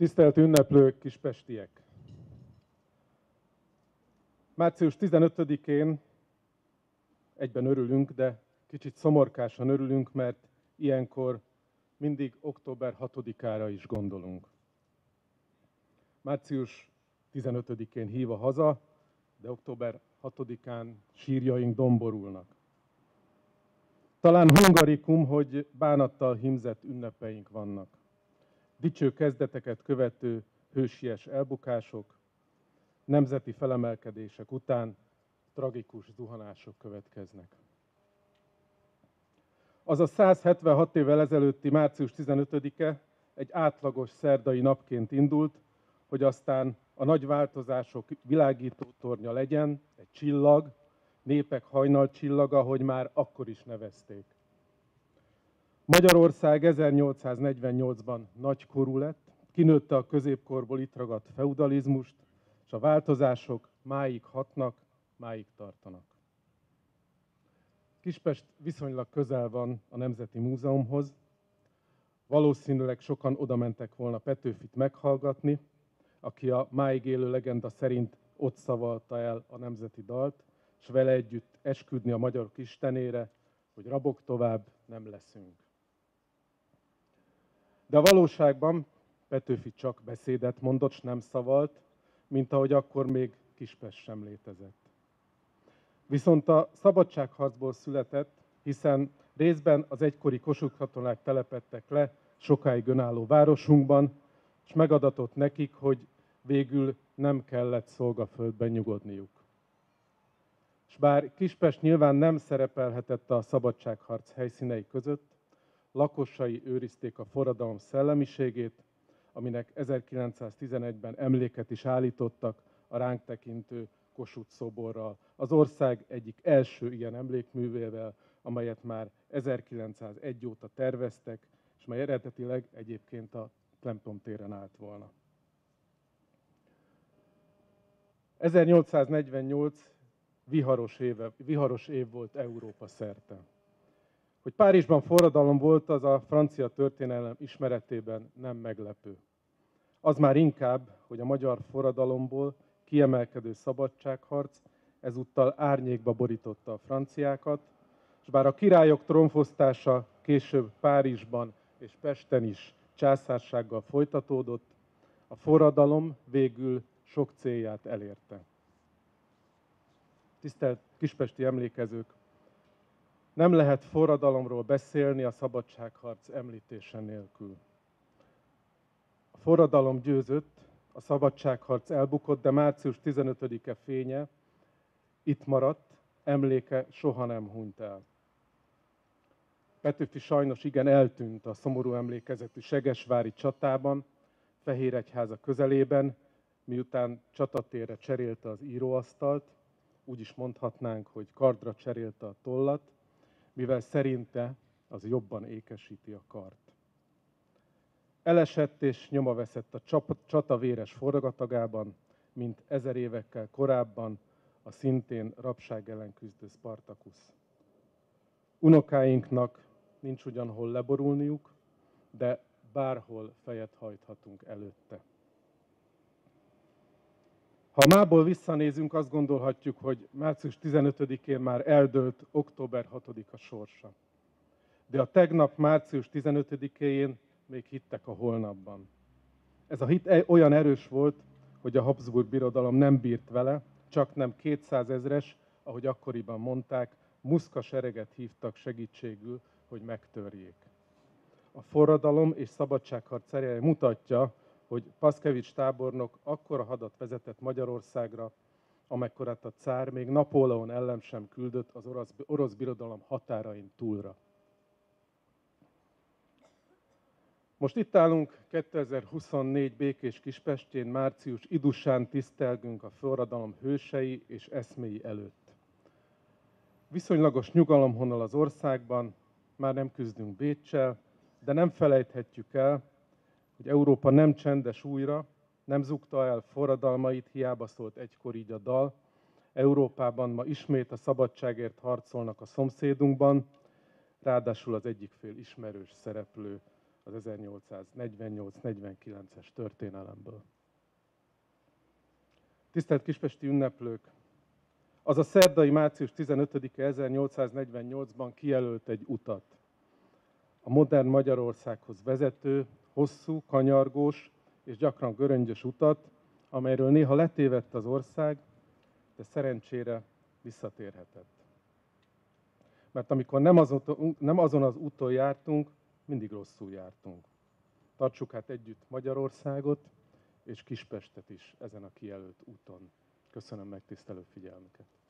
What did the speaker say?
Tisztelt ünneplők, kispestiek! Március 15-én egyben örülünk, de kicsit szomorkásan örülünk, mert ilyenkor mindig október 6-ára is gondolunk. Március 15-én hív a haza, de október 6-án sírjaink domborulnak. Talán hungarikum, hogy bánattal hímzett ünnepeink vannak. Dicső kezdeteket követő hősies elbukások, nemzeti felemelkedések után tragikus zuhanások következnek. Az a 176 évvel ezelőtti március 15-e egy átlagos szerdai napként indult, hogy aztán a nagy változások világítótornya legyen, egy csillag, népek hajnalcsillaga, ahogy már akkor is nevezték. Magyarország 1848-ban nagykorú lett, kinőtte a középkorból itt ragadt feudalizmust, és a változások máig hatnak, máig tartanak. Kispest viszonylag közel van a Nemzeti Múzeumhoz. Valószínűleg sokan odamentek volna Petőfit meghallgatni, aki a máig élő legenda szerint ott szavalta el a nemzeti dalt, és vele együtt esküdni a magyarok istenére, hogy rabok tovább nem leszünk. De a valóságban Petőfi csak beszédet mondott, s nem szavalt, mint ahogy akkor még Kispest sem létezett. Viszont a szabadságharcból született, hiszen részben az egykori Kossuth katonák telepedtek le sokáig önálló városunkban, és megadatott nekik, hogy végül nem kellett szolgaföldben nyugodniuk. És bár Kispest nyilván nem szerepelhetett a szabadságharc helyszínei között, lakosai őrizték a forradalom szellemiségét, aminek 1911-ben emléket is állítottak a ránk tekintő Kossuth szoborral, az ország egyik első ilyen emlékművével, amelyet már 1901 óta terveztek, és mely eredetileg egyébként a templom téren állt volna. 1848 viharos év volt Európa szerte. Hogy Párizsban forradalom volt, az a francia történelem ismeretében nem meglepő. Az már inkább, hogy a magyar forradalomból kiemelkedő szabadságharc ezúttal árnyékba borította a franciákat, és bár a királyok trónfosztása később Párizsban és Pesten is császársággal folytatódott, a forradalom végül sok célját elérte. Tisztelt kispesti emlékezők! Nem lehet forradalomról beszélni a szabadságharc említése nélkül. A forradalom győzött, a szabadságharc elbukott, de március 15-e fénye itt maradt, emléke soha nem hunyt el. Petőfi sajnos igen eltűnt a szomorú emlékezetű segesvári csatában, Fehéregyháza közelében, miután csatatérre cserélte az íróasztalt, úgy is mondhatnánk, hogy kardra cserélte a tollat, mivel szerinte az jobban ékesíti a kart. Elesett és nyoma veszett a csata véres forgatagában, mint 1000 évekkel korábban a szintén rabság ellen küzdő Spartacus. Unokáinknak nincs ugyan hol leborulniuk, de bárhol fejet hajthatunk előtte. Ha a mából visszanézünk, azt gondolhatjuk, hogy március 15-én már eldőlt október 6-a sorsa. De a tegnap március 15-én még hittek a holnapban. Ez a hit olyan erős volt, hogy a Habsburg birodalom nem bírt vele, csak nem 200 000-es, ahogy akkoriban mondták, muszka sereget hívtak segítségül, hogy megtörjék. A forradalom és szabadságharc ereje mutatja, hogy Paszkevics tábornok akkora hadat vezetett Magyarországra, amekkorát a cár még Napóleon ellen sem küldött az orosz birodalom határain túlra. Most itt állunk 2024 békés Kispestjén, március idusán tisztelgünk a forradalom hősei és eszméi előtt. Viszonylagos nyugalom honol az országban, már nem küzdünk Béccsel, de nem felejthetjük el, hogy Európa nem csendes újra, nem zugta el forradalmait, hiába szólt egykor így a dal. Európában ma ismét a szabadságért harcolnak a szomszédunkban, ráadásul az egyik fél ismerős szereplő az 1848-49-es történelemből. Tisztelt kispesti ünneplők! Az a szerdai március 15-e 1848-ban kijelölt egy utat. A modern Magyarországhoz vezető, hosszú, kanyargós és gyakran göröngyös utat, amelyről néha letévedt az ország, de szerencsére visszatérhetett. Mert amikor nem azon az úton jártunk, mindig rosszul jártunk. Tartsuk hát együtt Magyarországot és Kispestet is ezen a kijelölt úton. Köszönöm megtisztelő figyelmüket!